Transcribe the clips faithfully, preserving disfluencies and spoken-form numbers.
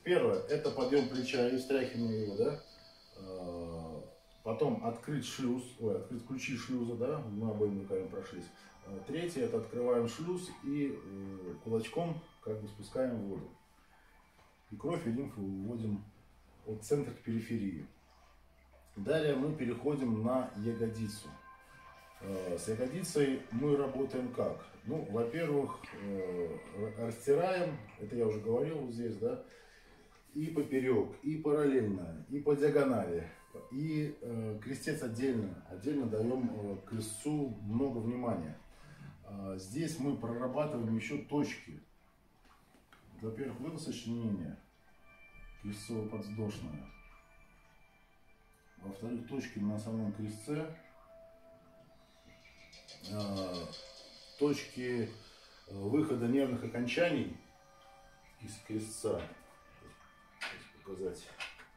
первое, это подъем плеча и встряхивание его, да. Потом открыть шлюз, ой, открыть ключи шлюза, да, мы обоими руками прошлись. Третье, это открываем шлюз и кулачком как бы спускаем воду. И кровь и лимфу выводим от центра к периферии. Далее мы переходим на ягодицу. С ягодицей мы работаем как? Ну, во-первых, растираем, это я уже говорил вот здесь, да, и поперек, и параллельно, и по диагонали, и э, крестец отдельно. Отдельно даем э, крестцу много внимания. А здесь мы прорабатываем еще точки. Во-первых, вот это сочленение крестцово-подвздошное. Во-вторых, точки на самом крестце. Э, точки выхода нервных окончаний из крестца. Показать.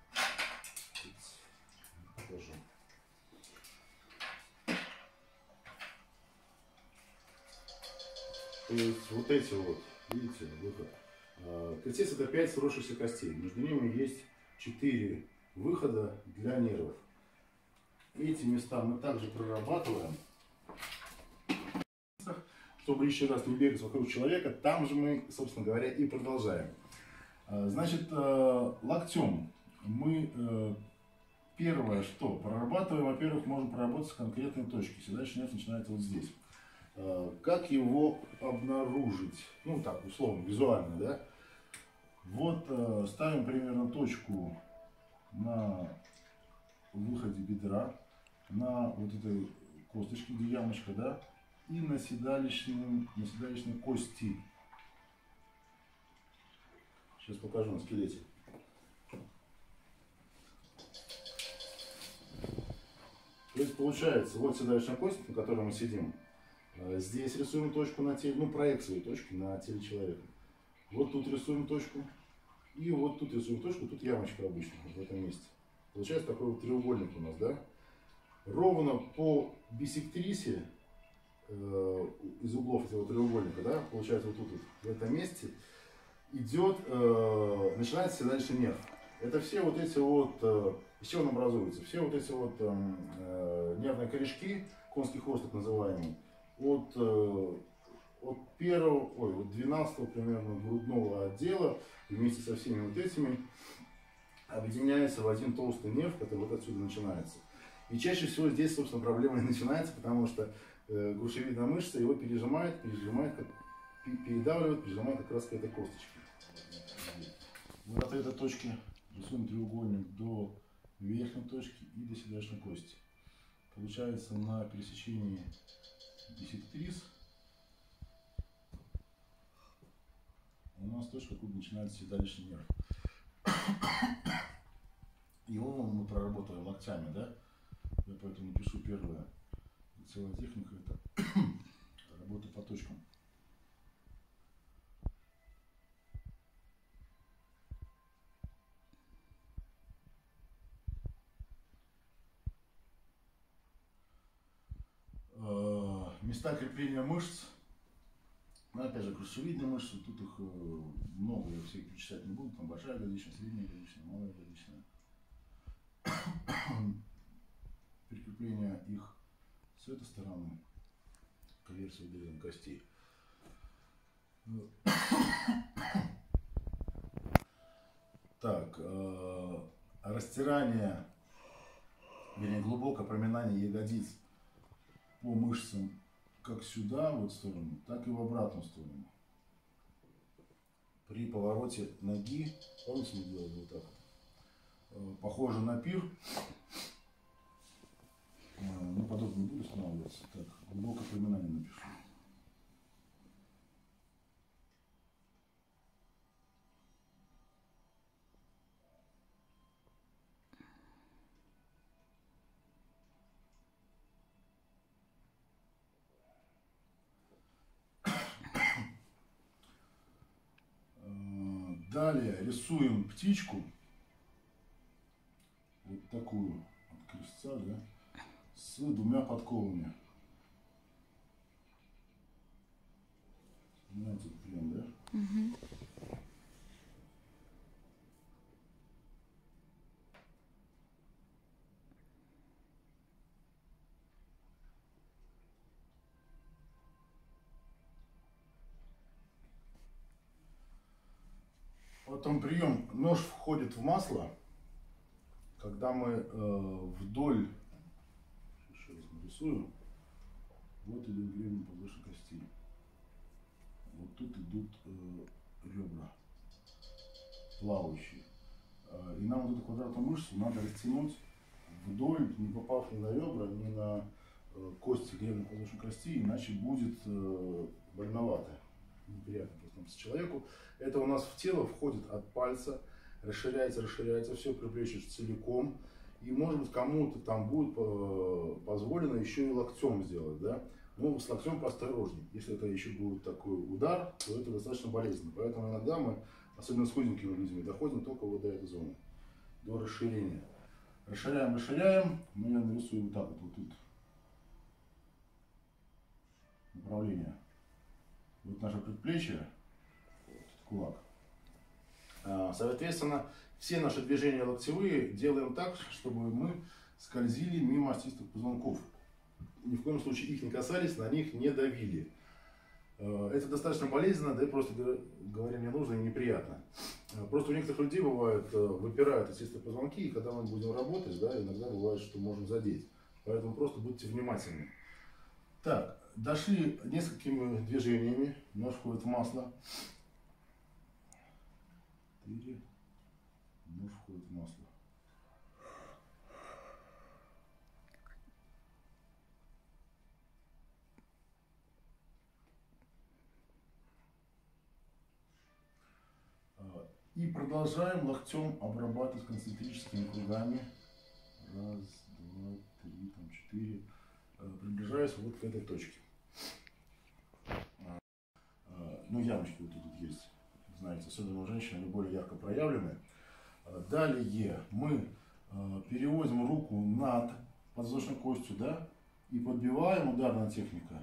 Покажу. То есть вот эти вот, видите, выход. Крестец — это пять сросшихся костей. Между ними есть четыре выхода для нервов. Эти места мы также прорабатываем, чтобы лишний раз не бегать вокруг человека. Там же мы, собственно говоря, и продолжаем. Значит, локтем мы первое, что прорабатываем, во-первых, можем проработать конкретные точки. Седалищный нерв начинается вот здесь. Как его обнаружить? Ну так, условно, визуально, да? Вот ставим примерно точку на выходе бедра, на вот этой косточке, где ямочка, да? И на седалищной, на седалищной кости. Сейчас покажу на скелете. То есть получается, вот седалищная кость, на которой мы сидим. Здесь рисуем точку на теле, ну проекцию точки на теле человека. Вот тут рисуем точку. И вот тут рисуем точку, тут ямочка обычно, в этом месте. Получается такой вот треугольник у нас, да? Ровно по биссектрисе э, из углов этого треугольника, да, получается вот тут вот, в этом месте, идет, э, начинается седалищный нерв. Это все вот эти вот, э, из чего он образуется? Все вот эти вот э, нервные корешки, конский хвост так называемый, от, э, от первого, ой, от двенадцатого примерно грудного отдела вместе со всеми вот этими объединяется в один толстый нерв, который вот отсюда начинается. И чаще всего здесь, собственно, проблема и начинается, потому что э, грушевидная мышца его пережимает, пережимает, как, передавливает, пережимает как раз к этой косточке. Вот от этой точки рисуем треугольник до верхней точки и до седалищной кости. Получается на пересечении биссектрис у нас точка, откуда начинается седалищный нерв. Его мы проработаем локтями, да? Я поэтому пишу первое. Целая техника — это работа по точкам. Места крепления мышц. Ну, опять же, грушевидные мышцы, тут их много, я все их перечислять не буду. Там большая ягодичная, средняя ягодичная, малая ягодичная. Прикрепление их с этой стороны к версии выделенных костей. Так, э, растирание, вернее, глубокое проминание ягодиц по мышцам как сюда, в эту сторону, так и в обратную сторону. При повороте ноги, помните, мы делали вот так, э, похоже на пир. Ну, подобно не буду останавливаться. Так, глубокое проминание напишу. Далее рисуем птичку, вот такую от крестца, да, с двумя подковами. Знаете, блин, да? Угу. Потом прием. Нож входит в масло, когда мы э, вдоль, еще раз нарисую, вот идет гребень подвздошной кости. Вот тут идут э, ребра плавающие. Э, и нам вот эту квадратную мышцу надо растянуть вдоль, не попав ни на ребра, ни на э, кости гребня подвздошной кости, иначе будет э, больновато, неприятно просто человеку. Это у нас в тело входит от пальца, расширяется, расширяется, все предплечье целиком. И может быть кому-то там будет позволено еще и локтем сделать, да? Но с локтем поосторожней. Если это еще будет такой удар, то это достаточно болезненно. Поэтому иногда мы, особенно с худенькими людьми, доходим только вот до этой зоны, до расширения. Расширяем, расширяем. Мы я нарисую вот так вот, вот тут направление. Вот наше предплечье. Кулак. Соответственно, все наши движения локтевые делаем так, чтобы мы скользили мимо остистых позвонков. Ни в коем случае их не касались, на них не давили. Это достаточно болезненно, да и просто говоря не нужно и неприятно. Просто у некоторых людей бывает, выпирают остистые позвонки, и когда мы будем работать, да, иногда бывает, что можем задеть. Поэтому просто будьте внимательны. Так, дошли несколькими движениями, нож входит в масло. Нож входит в масло. И продолжаем локтем обрабатывать концентрическими кругами. Раз, два, три, там, четыре. Приближаясь вот к этой точке. Ну, ямочки вот тут есть. Знаете, особенно у женщин они более ярко проявлены. Далее мы переводим руку над подвздошной костью, да, и подбиваем, ударная техника,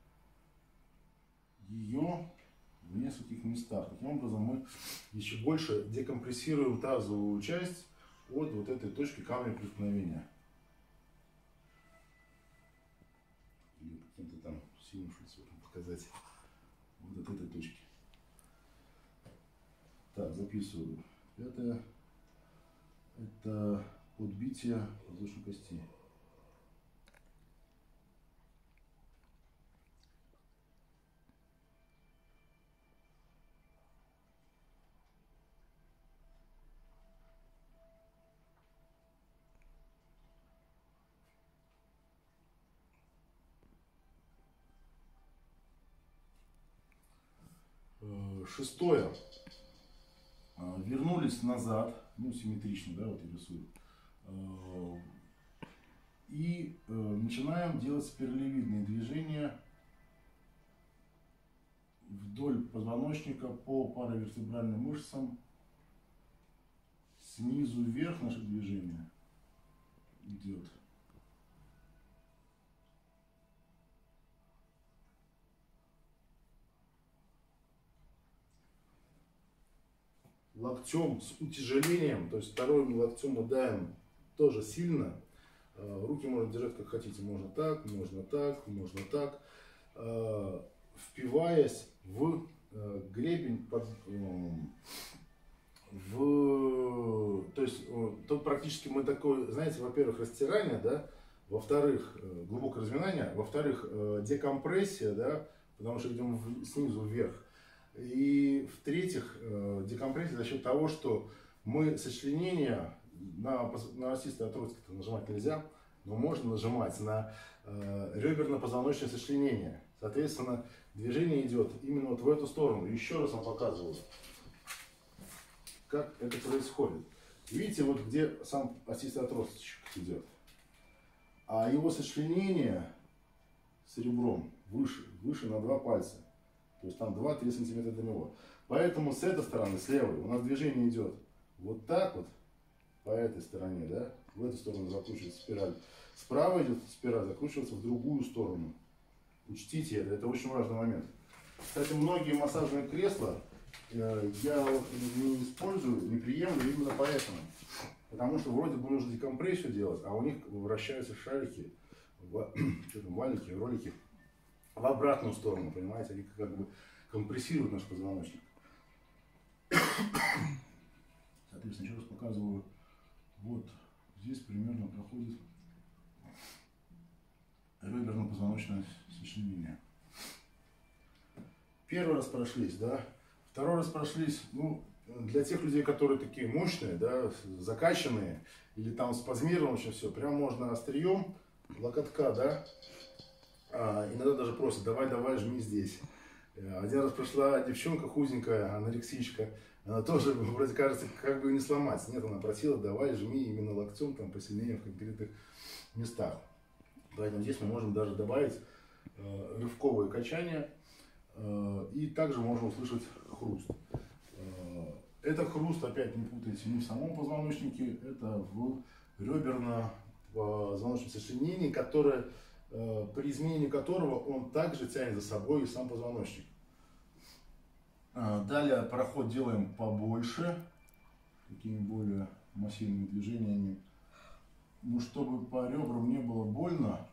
ее в нескольких местах. Таким образом мы еще больше декомпрессируем тазовую часть от вот этой точки камня преткновения. Или каким-то там сильным шульцом показать. Вот от этой точки. Так, записываю. Пятое. Это подбитие подвздошной кости. Шестое. Вернулись назад, ну симметрично, да, вот я рисую. И начинаем делать спиралевидные движения вдоль позвоночника по паравертебральным мышцам. Снизу вверх наше движение идет. Локтем с утяжелением, то есть вторым локтем мы давим тоже сильно. Руки можно держать как хотите, можно так, можно так, можно так, впиваясь в гребень, под, в, то есть тут практически мы такое, знаете, во-первых, растирание, да, во-вторых, глубокое разминание, во-вторых, декомпрессия, да, потому что идем снизу вверх. И в-третьих, декомпрессия за счет того, что мы сочленения на, на остистые отростки нажимать нельзя, но можно нажимать на э, реберно-позвоночное сочленение. Соответственно, движение идет именно вот в эту сторону. Еще раз вам показываю, как это происходит. Видите, вот где сам остистый отросточек идет, а его сочленение с ребром выше, выше на два пальца. То есть там два-три сантиметра до него. Поэтому с этой стороны, с левой, у нас движение идет вот так вот, по этой стороне, да, в эту сторону закручивается спираль. Справа идет спираль, закручивается в другую сторону. Учтите это, это очень важный момент. Кстати, многие массажные кресла э, я не использую, не приемлю именно поэтому. Потому что вроде бы нужно декомпрессию делать, а у них вращаются шарики, что там, валики, ролики в обратную сторону, понимаете, они как бы компрессируют наш позвоночник. показываю. Вот здесь примерно проходит реберно-позвоночное сочленение. Первый раз прошлись, да. Второй раз прошлись, ну, для тех людей, которые такие мощные, да, закачанные, или там спазмировано очень все, прям можно острием локотка, да, а, иногда даже просят, давай, давай, жми здесь. Один раз пришла девчонка худенькая, анорексичка, она тоже, вроде кажется, как бы не сломать. Нет, она просила, давай, жми именно локтем, там, посильнее в конкретных местах. Поэтому здесь мы можем даже добавить э, рывковые качания, э, и также можно услышать хруст. Э, это хруст, опять не путайте, не в самом позвоночнике, это в реберно-позвоночном сочленении, которое, э, при изменении которого он также тянет за собой и сам позвоночник. Э, далее проход делаем побольше, такими более массивными движениями. Ну, чтобы по ребрам не было больно,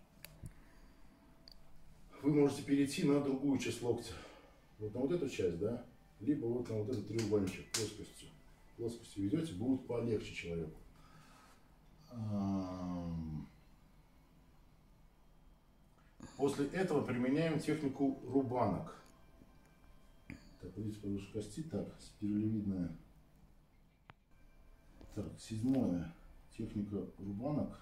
вы можете перейти на другую часть локтя. Вот на вот эту часть, да, либо вот на вот этот треугольничек плоскостью. Плоскостью ведете, будет полегче человеку. После этого применяем технику рубанок. Так, вот здесь подушка кости, так, спиралевидная. Так, седьмое. Техника рубанок.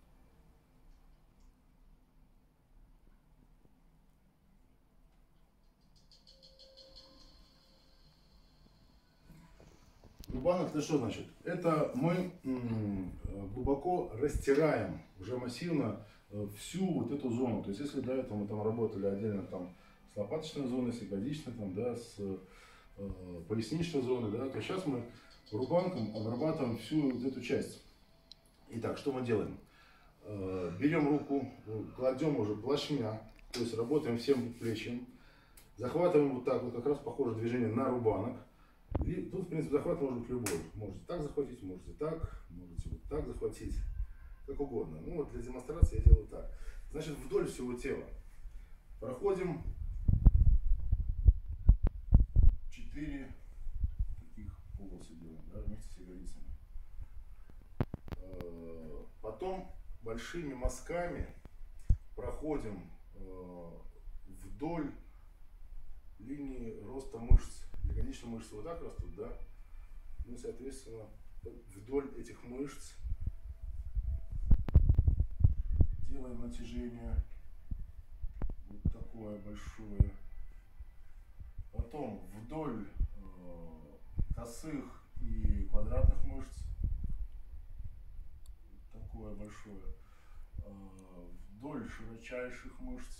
Рубанок это что значит? Это мы глубоко растираем уже массивно всю вот эту зону. То есть если до этого мы там работали отдельно там с лопаточной зоной, с ягодичной, там, да, с э, поясничной зоной, да, то сейчас мы рубанком обрабатываем всю вот эту часть. Итак, что мы делаем? Берем руку, кладем уже плашмя, то есть работаем всем предплечьем, захватываем вот так вот, как раз похожее движение на рубанок. И тут, в принципе, захват может быть любой. Можете так захватить, можете так, можете вот так захватить, как угодно. Ну вот для демонстрации я делаю так. Значит, вдоль всего тела проходим четыре таких полоса делаем, да, вместе с ягодицами. Потом большими мазками проходим э, вдоль линии роста мышц. Ягодичные мышцы вот так растут, да? Ну и, соответственно, вдоль этих мышц делаем натяжение вот такое большое. Потом вдоль э, косых и квадратных мышц такое большое, вдоль широчайших мышц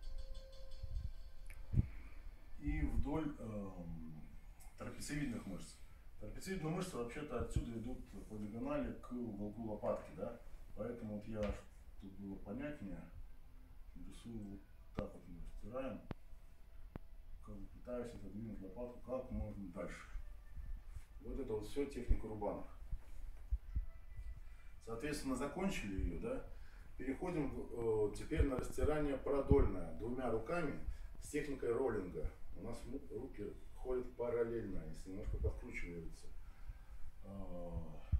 и вдоль э, трапециевидных мышц. Трапециевидные мышцы вообще-то отсюда идут по диагонали к уголку лопатки, да? Поэтому вот я, чтобы было понятнее, рисую вот так вот, мы растираем, как бы пытаюсь отодвинуть лопатку как можно дальше. Вот это вот все техника рубанок. Соответственно, закончили ее, да? Переходим э, теперь на растирание продольное двумя руками с техникой роллинга. У нас руки ходят параллельно, если немножко подкручиваются э,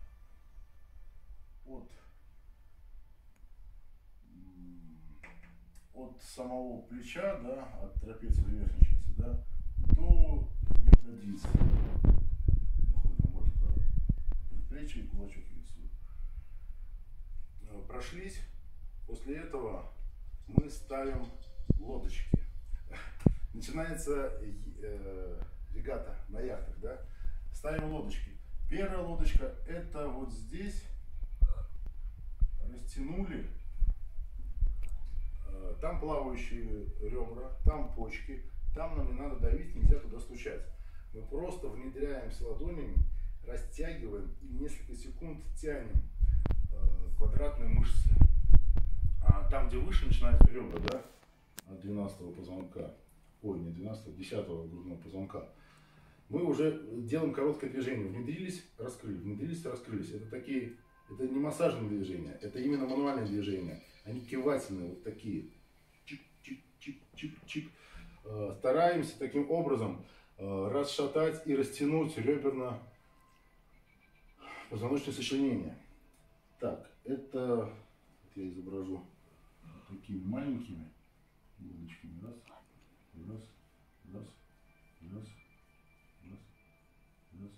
от, от самого плеча, да, от трапеции верхней части, да, до ягодицы. Доходим вот за предплечье и кулачок рисуем. Прошлись. После этого мы ставим лодочки. Начинается э, регата на яхтах, да? Ставим лодочки. Первая лодочка — это вот здесь растянули. Э, там плавающие ребра, там почки. Там нам не надо давить, нельзя туда стучать. Мы просто внедряемся ладонями, растягиваем и несколько секунд тянем квадратные мышцы. А там, где выше начинаются ребра, да, от двенадцатого позвонка, ой, не двенадцатого, десятого грудного позвонка, мы уже делаем короткое движение. Внедрились, раскрыли, внедрились, раскрылись. Это такие, это не массажные движения, это именно мануальные движения. Они кивательные, вот такие. Чик-чик-чик-чик-чик. Стараемся таким образом расшатать и растянуть реберно позвоночное сочленение. Так, это вот я изображу такими маленькими булочками. Раз, раз, раз, раз, раз, раз.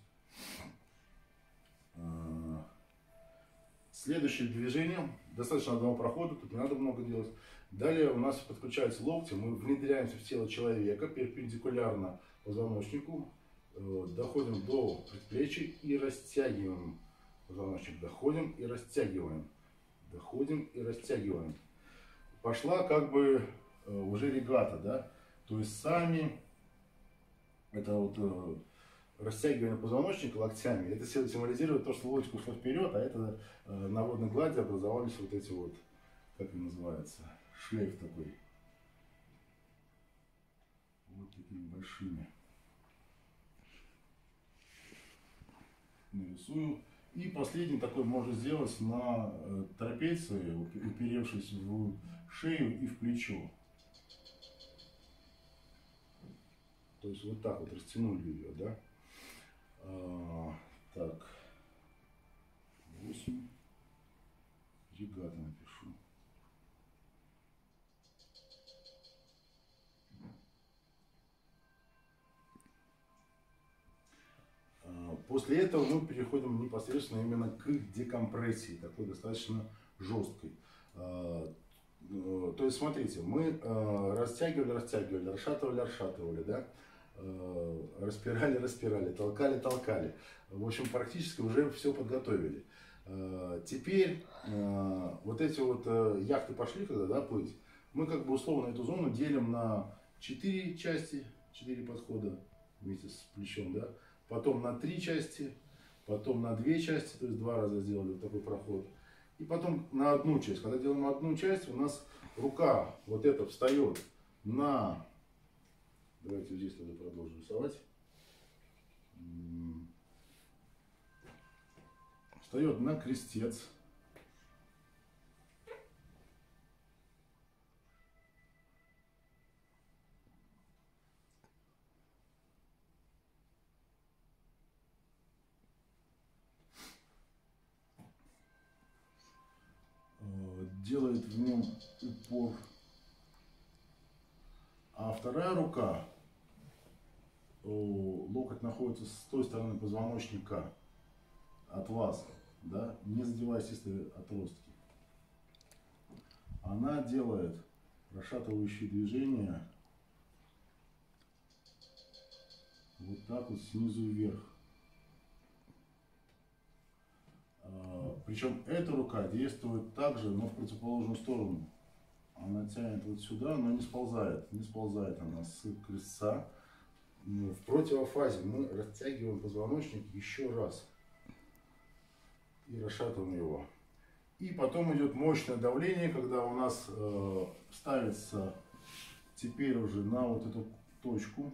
А, следующее движение. Достаточно одного прохода, тут не надо много делать. Далее у нас подключаются локти. Мы внедряемся в тело человека перпендикулярно позвоночнику. Доходим до предплечья и растягиваем позвоночник. Доходим и растягиваем. Доходим и растягиваем. Пошла как бы уже регата, да? То есть сами, это вот растягивание позвоночника локтями, это символизирует то, что лодочка ушла вперед, а это на водной глади образовались вот эти вот, как это называется, шлейф такой. Вот такими большими. Нарисую. И последний такой можно сделать на трапеции, уперевшись в шею и в плечо. То есть вот так вот растянули ее, да? А, так. восемь. Регата напишу. После этого мы переходим непосредственно именно к декомпрессии, такой достаточно жесткой. То есть, смотрите, мы растягивали, растягивали, расшатывали, расшатывали, да? Распирали, распирали, толкали, толкали. В общем, практически уже все подготовили. Теперь вот эти вот яхты пошли, когда, да, плыть, мы как бы условно эту зону делим на четыре части, четыре подхода вместе с плечом, да? Потом на три части, потом на две части, то есть два раза сделали вот такой проход. И потом на одну часть. Когда делаем одну часть, у нас рука вот эта встает на... Давайте здесь тогда продолжим рисовать. Встает на крестец. Делает в нем упор. А вторая рука, локоть находится с той стороны позвоночника от вас, да, не задевая, естественно, отростки. Она делает расшатывающие движения вот так вот снизу вверх. Причем эта рука действует также, но в противоположную сторону. Она тянет вот сюда, но не сползает. Не сползает она с крестца. В противофазе мы растягиваем позвоночник еще раз. И расшатываем его. И потом идет мощное давление, когда у нас э, ставится теперь уже на вот эту точку.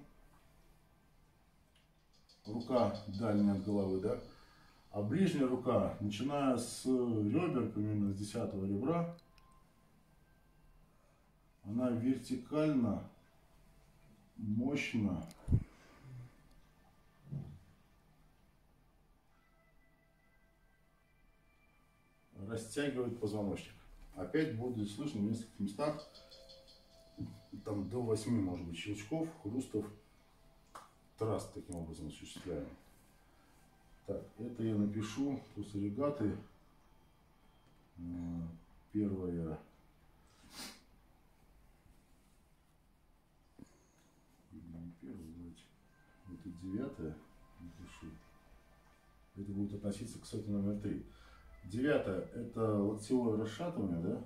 Рука дальняя от головы, да? А ближняя рука, начиная с ребер, примерно с десятого ребра, она вертикально, мощно растягивает позвоночник. Опять будет слышно в нескольких местах, там до восьми, может быть, щелчков, хрустов, траст таким образом осуществляем. Так, это я напишу после регаты. Первое. Не первое, давайте. Это девятое напишу. Это будет относиться к сотне номер три. Девятое — это локтевое расшатывание, да?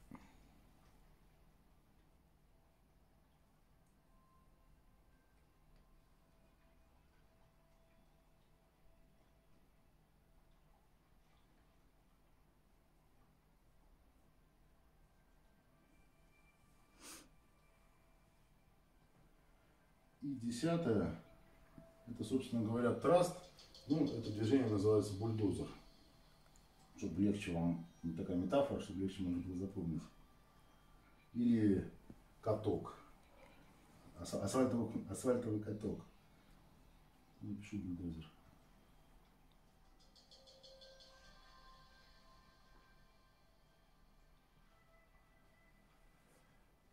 И десятое, это, собственно говоря, траст. Ну, это движение называется бульдозер. Чтобы легче вам, не такая метафора, чтобы легче можно было запомнить. Или каток. Асфальтовый, асфальтовый каток. Напишу бульдозер.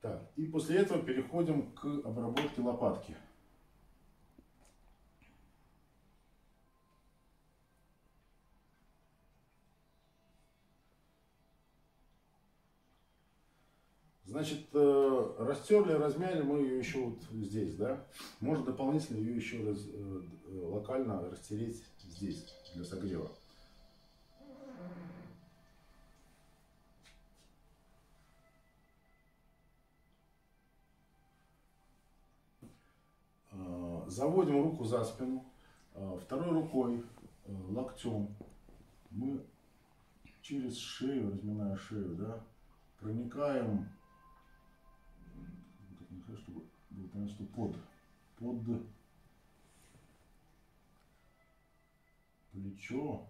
Так, и после этого переходим к обработке лопатки. Значит, растерли, размяли мы ее еще вот здесь, да. Можно дополнительно ее еще раз, локально растереть здесь для согрева. Заводим руку за спину, второй рукой, локтем мы через шею, разминая шею, да, проникаем, чтобы было понятно, что под, под плечо.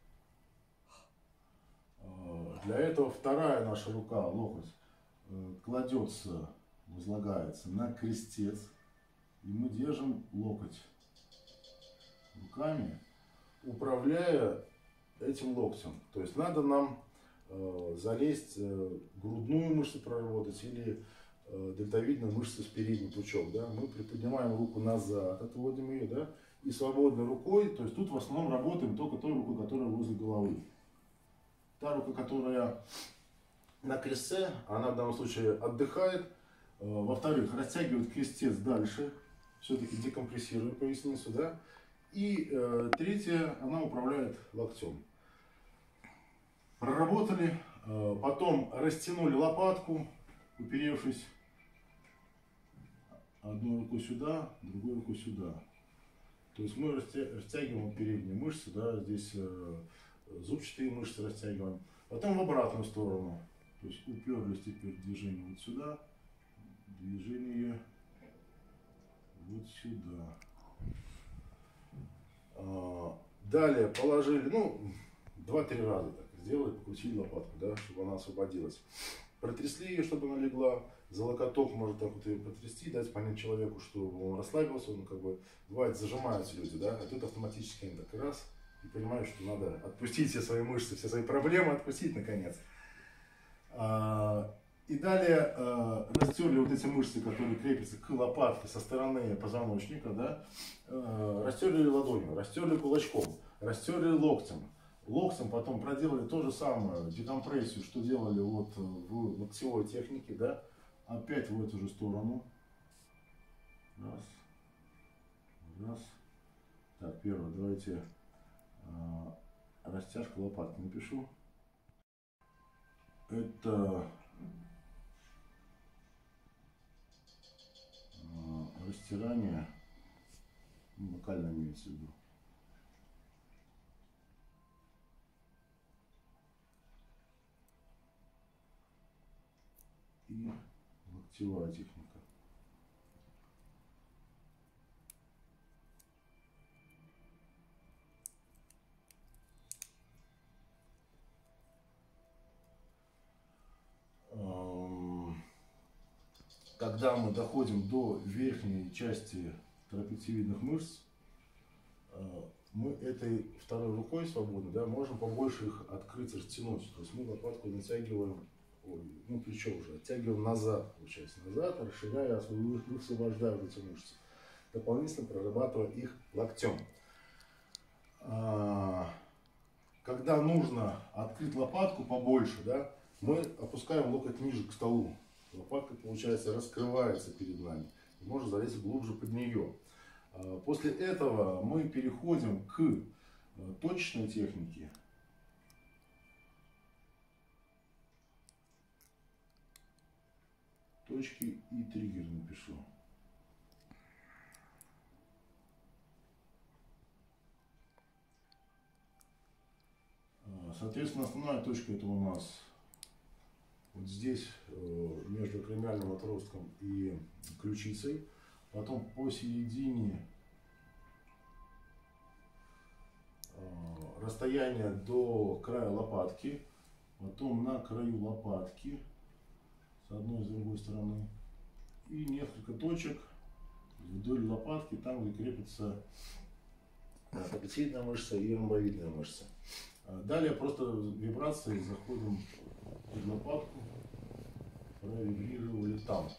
Для этого вторая наша рука, локоть, кладется, возлагается на крестец, и мы держим локоть руками, управляя этим локтем. То есть надо нам э, залезть, э, грудную мышцу проработать или э, дельтовидную мышцу с передним пучок. Да? Мы приподнимаем руку назад, отводим ее, да? И свободной рукой, то есть тут в основном работаем только той рукой, которая возле головы. Та рука, которая на крестце, она в данном случае отдыхает. Э, Во-вторых, растягивает крестец дальше, все-таки декомпрессирует поясницу, да? И э, третье, она управляет локтем. Проработали, э, потом растянули лопатку, уперевшись одной рукой сюда, другой рукой сюда. То есть мы растягиваем передние мышцы, да, здесь э, зубчатые мышцы растягиваем. Потом в обратную сторону. То есть уперлись теперь движение вот сюда, движение вот сюда. Далее положили, ну, два-три раза так сделали, покрутили лопатку, да, чтобы она освободилась. Протрясли ее, чтобы она легла. За локоток можно так вот ее потрясти, дать понять человеку, что он расслабился, он как бы, бывает, зажимаются люди, да, а тут автоматически они так раз, и понимают, что надо отпустить все свои мышцы, все свои проблемы, отпустить наконец. И далее э, растерли вот эти мышцы, которые крепятся к лопатке со стороны позвоночника, да, э, растерли ладонью, растерли кулачком, растерли локтем. Локтем потом проделали то же самое, декомпрессию, что делали вот в локтевой технике, да, опять в эту же сторону. Раз, раз. Так, первое, давайте э, растяжка лопатки напишу. Это растирание, локально имеется в виду. И локтевая техника. Когда мы доходим до верхней части трапециевидных мышц, мы этой второй рукой свободно, да, можем побольше их открыть, растянуть. То есть мы лопатку натягиваем, ой, ну плечо уже, оттягиваем назад, получается, назад, расширяя, высвобождая вот эти мышцы, дополнительно прорабатывая их локтем. Когда нужно открыть лопатку побольше, да, мы опускаем локоть ниже к столу. Лопатка, получается, раскрывается перед нами. И можно залезть глубже под нее. После этого мы переходим к точечной технике. Точки и триггер напишу. Соответственно, основная точка это у нас вот здесь, между акромиальным отростком и ключицей. Потом посередине расстояние до края лопатки. Потом на краю лопатки с одной и с другой стороны. И несколько точек вдоль лопатки, там где крепится трапециевидная мышца и ромбовидная мышца. Далее просто вибрацией заходим под лопатку. провибрировали там.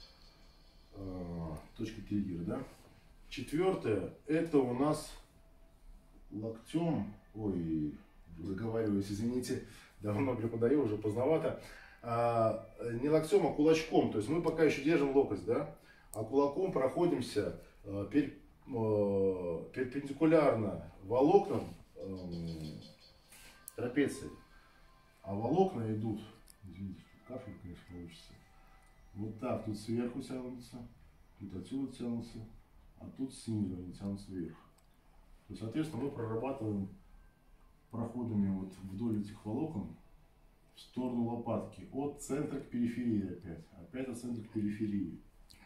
Точка триггера, да? Четвертое, это у нас локтем, ой, заговариваюсь, извините, давно преподаю, уже поздновато, а, не локтем, а кулачком, то есть мы пока еще держим локоть, да, а кулаком проходимся а, пер, а, перпендикулярно волокнам а, трапеции, а волокна идут, извините, кафель, конечно, получится, вот так, тут сверху тянутся, тут отсюда тянутся, а тут снизу они тянутся вверх. То есть, соответственно, мы прорабатываем проходами вот вдоль этих волокон в сторону лопатки, от центра к периферии опять, опять от центра к периферии.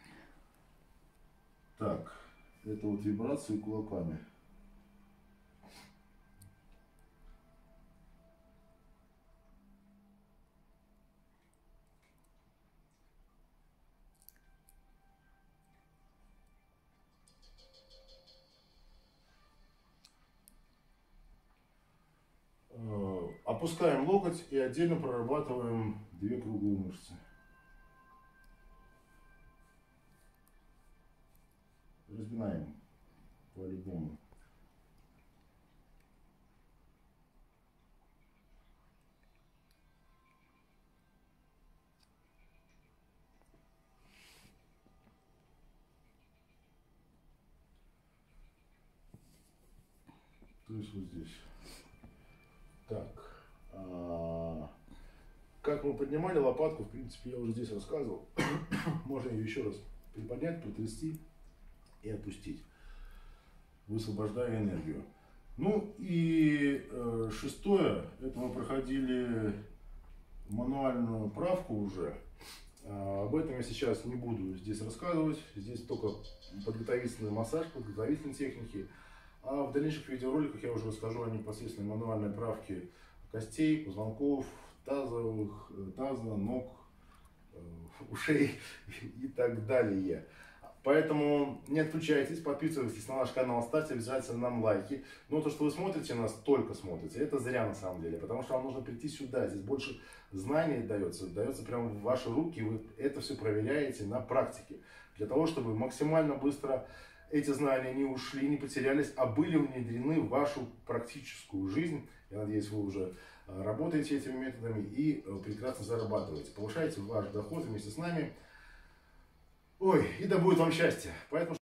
Так, это вот вибрации кулаками. Опускаем локоть и отдельно прорабатываем две круглые мышцы. Разминаем по-любому. То есть вот здесь. Так. А, как мы поднимали лопатку, в принципе, я уже здесь рассказывал. Можно ее еще раз приподнять, протрясти и отпустить, высвобождая энергию. Ну и э, шестое, это мы проходили мануальную правку уже. А, об этом я сейчас не буду здесь рассказывать. Здесь только подготовительный массаж, подготовительные техники. А в дальнейших видеороликах я уже расскажу о непосредственной мануальной правке костей, позвонков, тазовых, таза, ног, ушей и так далее. Поэтому не отключайтесь, подписывайтесь на наш канал, ставьте обязательно нам лайки. Но то, что вы смотрите нас, только смотрите, это зря на самом деле, потому что вам нужно прийти сюда. Здесь больше знаний дается, дается прямо в ваши руки, и вы это все проверяете на практике. Для того, чтобы максимально быстро эти знания не ушли, не потерялись, а были внедрены в вашу практическую жизнь. Я надеюсь, вы уже работаете этими методами и прекрасно зарабатываете. Повышаете ваш доход вместе с нами. Ой, и да будет вам счастье. Поэтому